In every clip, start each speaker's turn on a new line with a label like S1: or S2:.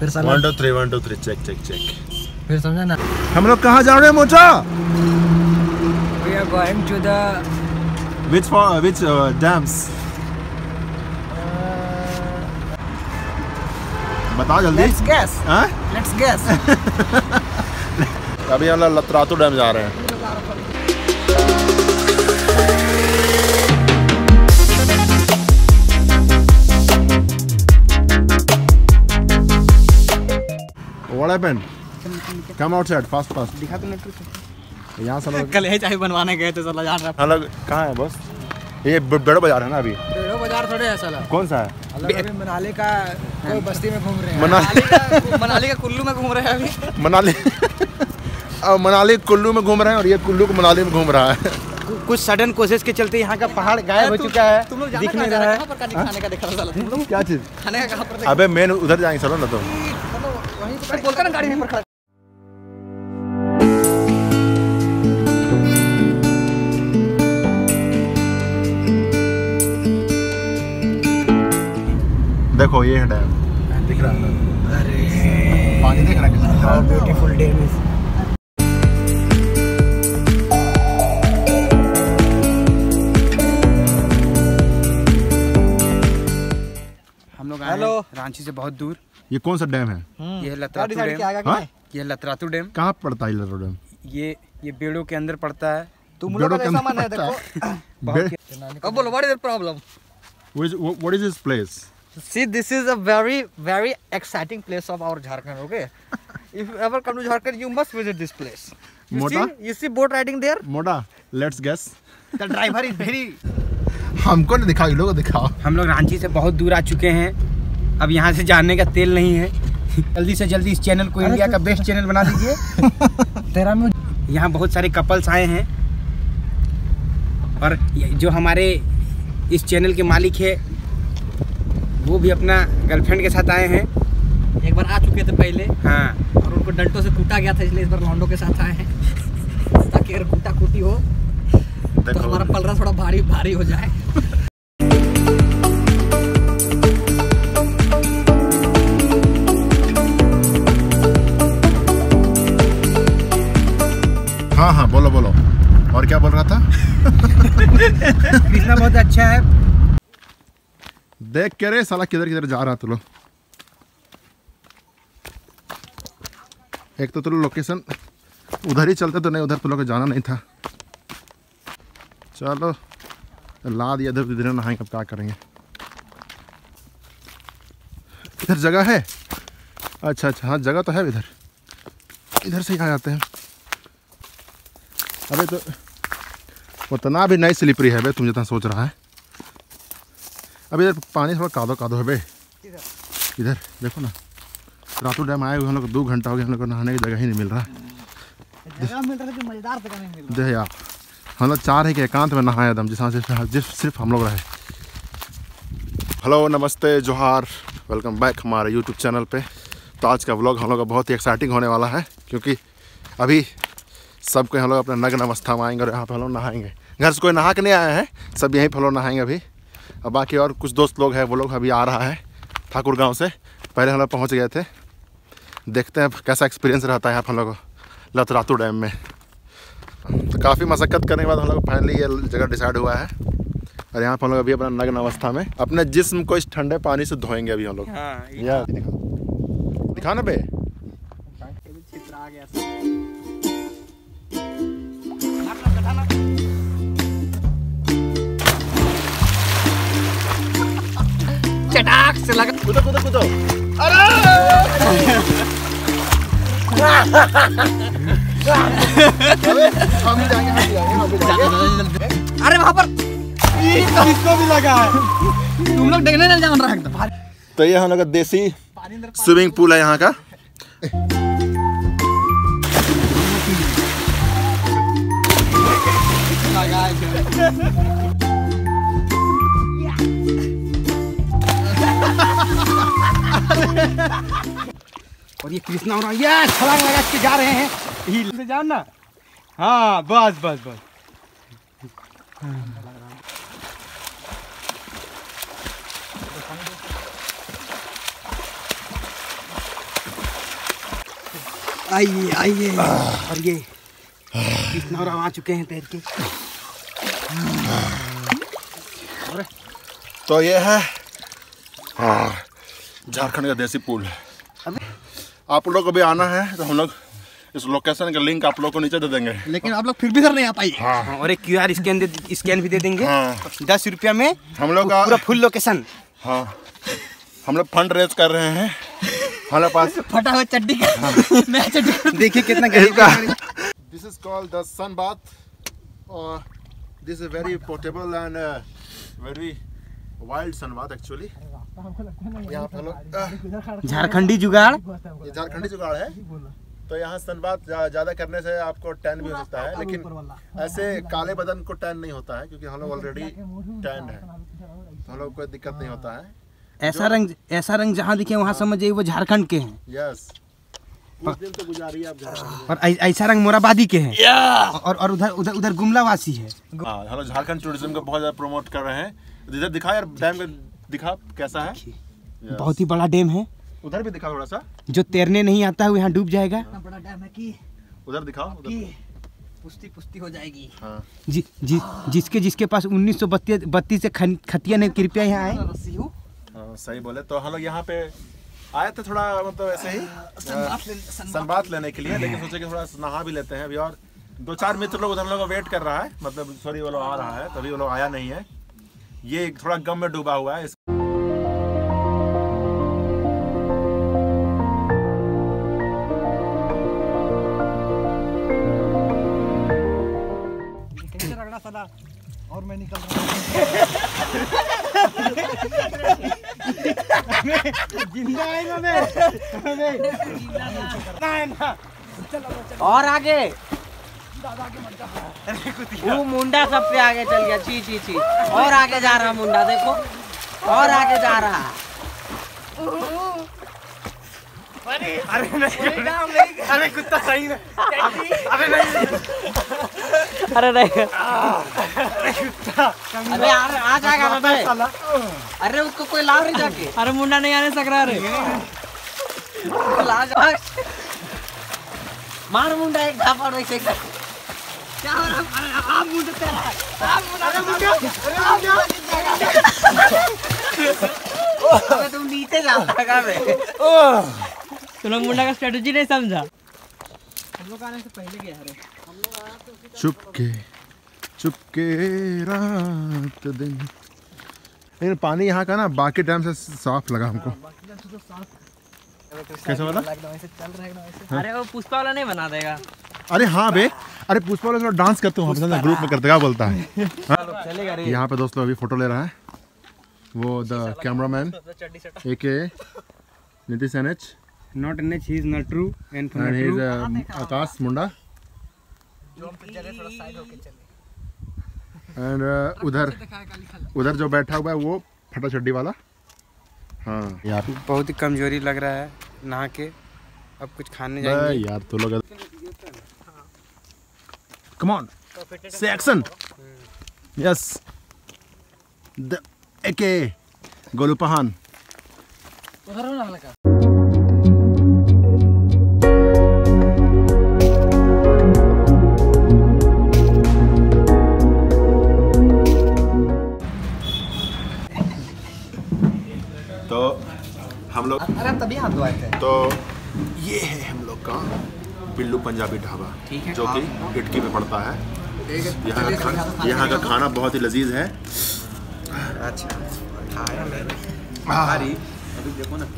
S1: फिर
S2: 1 2 3 1 2 3 check check check.
S1: फिर समझा ना।
S2: हम लोग कहाँ जा रहे हैं मोटा?
S1: We are going to the
S2: which dams? बताओ जल्दी।
S1: Let's guess.
S2: हाँ?
S1: Let's guess.
S2: अभी हम लोग लतरातू डैम जा रहे हैं। What happened? Come outside fast fast.
S1: दिखा तो नहीं।
S2: यहाँ से लोग
S1: कल चाय बनवाने गए थे साला जान रहा।
S2: हम लोग कहाँ है बॉस? ये बेड़ो बाजार है ना अभी?
S1: बेड़ो बाजार थोड़े है साला।
S2: कौन सा है?
S1: अभी मनाली का कोई बस्ती में घूम रहे हैं। मनाली का कुल्लू में घूम रहे हैं अभी।
S2: मनाली अब मनाली कुल्लू में घूम रहे हैं और ये कुल्लू को मनाली में घूम रहा है।
S1: कुछ सडन कोशिश के चलते यहाँ का पहाड़ गायब हो चुका है। तुम लोग दिख नहीं रहा है। खाने का देखा साला तुम लोग।
S2: क्या चीज?
S1: खाने का कहाँ पर?
S2: अबे मेन उधर जाएंगे चलो ना तो।
S1: वहीं पे बोलकर ना गाड़ी में पर खड़ा।
S2: देखो ये है डैम दिख रहा है ना? अरे पानी दिख रहा है कितना
S1: ब्यूटीफुल डैम इज। हम लोग आए रांची से बहुत दूर।
S2: ये कौन सा डैम है?
S1: ये लतरातू डैम। ये लतरातू डैम
S2: कहाँ पड़ता है? लतरातू डैम
S1: ये बेड़ो के अंदर पड़ता है। तुम
S2: बेड़ो
S1: लोग
S2: के
S1: ऐसा
S2: अंदर
S1: मन है देखो। अब बोलो what is the problem?
S2: What is this place?
S1: See, this is a very exciting place of our Jharkhand. Okay, if you ever come to Jharkhand, you must visit this place. You see boat riding there.
S2: मोटा, let's guess.
S1: The driver is very.
S2: हमको नहीं दिखाओ, ये लोगों को दिखाओ।
S1: हम लोग रांची से बहुत दूर आ चुके हैं। अब यहाँ से जाने का तेल नहीं है। जल्दी से जल्दी इस चैनल को इंडिया का बेस्ट चैनल बना दीजिए। तेरा में यहाँ बहुत सारे कपल्स आए हैं और जो हमारे इस चैनल के मालिक है वो भी अपना गर्लफ्रेंड के साथ आए हैं। एक बार आ चुके थे पहले। हाँ, और उनको डंटों से कूटा गया था, इसलिए इस बार लौंडों के साथ आए हैं ताकि अगर कूटा कूटी हो तो हमारा पलरा थोड़ा भारी हो जाए।
S2: हाँ बोलो और क्या बोल रहा था?
S1: कृष्णा बहुत अच्छा है।
S2: देख के रे साला किधर जा रहा तू लोग। एक तो तुम लोकेशन उधर ही चलते तो नहीं, उधर तुम लोग को जाना नहीं था। चलो ला दिया, इधर नहाएंगे। अब क्या करेंगे? इधर जगह है? अच्छा हाँ जगह तो है इधर से ही आ जाते हैं। अबे तो उतना भी नहीं स्लिपरी है बे तुम जितना सोच रहा है। अभी इधर पानी थोड़ा कादो है बे। इधर देखो ना, रातू डैम आए हुए हम लोग 2 घंटा हो गया, हम लोग को नहाने की जगह ही नहीं मिल रहा। देख यार हम लोग चाह रहे कि एकांत में नहाए एकदम, जिस सिर्फ हम लोग रहे। हेलो नमस्ते जोहार, वेलकम बैक हमारे यूट्यूब चैनल पे। तो आज का व्लॉग हम लोग का बहुत ही एक्साइटिंग होने वाला है, क्योंकि अभी सबको हम लोग अपने नग्न अवस्था में आएंगे और यहाँ पर हम लोग नहाएंगे। घर से कोई नहा के नहीं आया है, सब यहीं पर हम लोग नहाएंगे अभी। और बाकी और कुछ दोस्त लोग हैं, वो लोग अभी आ रहा है ठाकुर गांव से। पहले हम लोग पहुँच गए थे, देखते हैं कैसा एक्सपीरियंस रहता है यहाँ पर हम लोग लतरातू डैम में। तो काफ़ी मशक्क़त करने के बाद हम लोग फाइनली ये जगह डिसाइड हुआ है। और यहाँ पर हम लोग अभी अपना नग्न अवस्था में अपने जिस्म को इस ठंडे पानी से धोएंगे अभी हम लोग। यार दिखा ना बे।
S1: चटाक से लगा।
S2: कूदो। अरे हम भी जाएंगे।
S1: अरे वहाँ पर इसको भी लगा है। तुम लोग देखने नहीं जान रहा है एकदम।
S2: तो ये हम लोग का देसी स्विमिंग पूल है यहाँ का।
S1: और ये कृष्णा और ये छलांग लगा के जा रहे हैं। हिल से जाओ ना। हाँ बस आइए आइए। और ये कितना आ चुके हैं तैर के।
S2: तो ये है झारखंड का देसी पुल। आप लोग को भी आना है तो हम लोग इस लोकेशन का लिंक आप लोग को नीचे दे देंगे,
S1: लेकिन आप लोग फिर भी इधर नहीं आ पाई।
S2: हाँ।
S1: और एक QR स्कैन भी दे देंगे।
S2: हाँ।
S1: 10 रुपया में
S2: हम लोग का
S1: पूरा फुल लोकेशन।
S2: हाँ, हम लोग फंड रेज कर रहे हैं हमारे पास।
S1: फटा हुआ चड्डी का मैं चड्डी देखिए कितना
S2: this is called the sun bath और this is very portable and very wild sun bath actually. यहाँ पे लोग
S1: झारखंडी जुगाड़।
S2: ये झारखंडी जुगाड़ है। तो यहाँ सन बाथ ज़्यादा करने से आपको टैन भी हो सकता है, लेकिन ऐसे काले बदन को टैन नहीं होता है क्योंकि हम लोग ऑलरेडी टैन है, तो हम लोग कोई दिक्कत नहीं होता है।
S1: ऐसा रंग जहाँ दिखे वहाँ समझिए वो झारखंड के हैं।
S2: यस, उस दिन तो गुजारिए आप झारखंड।
S1: और ऐसा रंग मोराबादी के हैं। और उधर गुमला वासी है।
S2: हाँ, हम लोग झारखंड टूरिज्म को बहुत ज़्यादा प्रमोट कर रहे हैं। इधर दिखा यार, डैम का दिखा कैसा है।
S1: बहुत ही बड़ा डैम है।
S2: उधर भी दिखा थोड़ा सा। जो
S1: तैरने नहीं आता है वो यहाँ डूब जाएगा।
S3: बड़ा डैम है कि
S2: उधर दिखाओ,
S3: पुष्टि हो जाएगी।
S2: हाँ।
S1: जिसके पास 1932 से खतिया ने कृपया यहाँ आए।
S2: हाँ, सही बोले। तो हम लोग यहाँ पे आए थे थोड़ा मतलब ऐसे ही सनबाथ लेने के लिए, लेकिन सोचे कि थोड़ा नहा भी लेते हैं अभी। और 2-4 मित्र लोग उधर लोग वेट कर रहा है, मतलब सॉरी वो लोग आ रहा है, तभी वो लोग आया नहीं है। ये थोड़ा गम में डूबा हुआ है।
S3: और मैं निकल
S4: और आगे वो मुंडा सब पे आगे चल गया। छी और आगे जा रहा मुंडा, देखो और आगे जा रहा।
S1: अरे कुत्ता सही है।
S4: अरे नहीं, अरे यार आ जाएगा ना भाई। अरे उसको कोई लाओ नहीं जाके।
S3: अरे मुंडा नहीं आने सक रहा।
S4: मार मुंडा एक झापड़ वैसे क्या हो रहा है। मुंडा तुम नीचे जाता है।
S3: तुम लोग मुंडा का स्ट्रेटजी नहीं समझा। हम लोग आने से पहले गया है।
S2: चुपके रात दिन। लेकिन पानी यहाँ का ना बाकी टाइम से साफ लगा हमको। कैसा वाला?
S3: अरे वो पुष्पा वाला नहीं बना देगा।
S2: अरे हाँ बे, अरे पुष्पा वाला थोड़ा डांस करते हो ग्रुप में करते, क्या बोलता है। यहाँ पे दोस्त लोग अभी फोटो ले रहा है। वो the cameraman AK Nitish NH,
S1: Not NH, he is not true and
S2: and he is Akash Munda. And उधर जो बैठा हुआ है वो फटा चड्डी वाला। हाँ यार,
S1: बहुत ही कमजोरी लग रहा है नहा के। अब कुछ खाने जाएंगे
S2: यार। तो लोग कम ऑन से action. Yes, the AK Golu Pahan. तो हम लोग
S1: तभी हाथ धोए थे।
S2: तो ये है हम लोग का बिल्लू पंजाबी ढाबा, जो कि इटकी में पड़ता है। यहाँ का खाना बहुत ही लजीज है।
S1: अच्छा खाया मैंने। अभी देखो ना।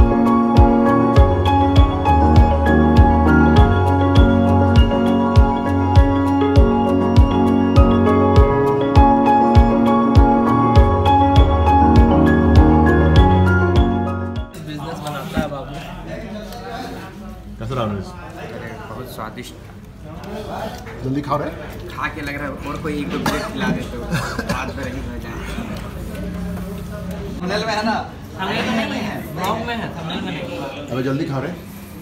S1: बहुत स्वादिष्ट।
S2: जल्दी खा रहे?
S1: खा के लग रहा है और कोई 1-2 प्लेट खिला देते हो रात भर ही हो जाए।
S3: थंबनेल में है ना, थंबनेल में नहीं है, ब्लॉग में है, थंबनेल में नहीं।
S2: अबे जल्दी खा रहे?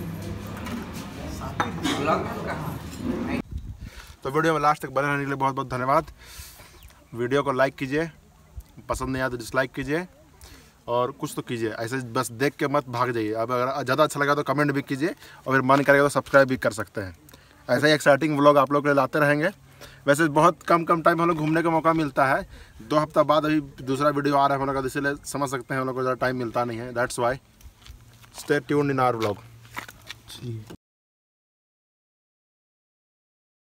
S2: तो वीडियो में लास्ट तक बने रहने के लिए बहुत बहुत धन्यवाद। वीडियो को लाइक कीजिए, पसंद नहीं आया तो डिसलाइक कीजिए, और कुछ तो कीजिए, ऐसे बस देख के मत भाग जाइए। अब अगर ज़्यादा अच्छा लगा तो कमेंट भी कीजिए और फिर मन करेगा तो सब्सक्राइब भी कर सकते हैं। ऐसा ही एक्साइटिंग व्लॉग आप लोग के लिए लाते रहेंगे। वैसे बहुत कम टाइम हम लोग घूमने का मौका मिलता है, 2 हफ्ता बाद अभी दूसरा वीडियो आ रहा है हम लोग का, इसलिए समझ सकते हैं हम लोग को ज़्यादा टाइम मिलता नहीं है। That's why stay tuned in our vlog.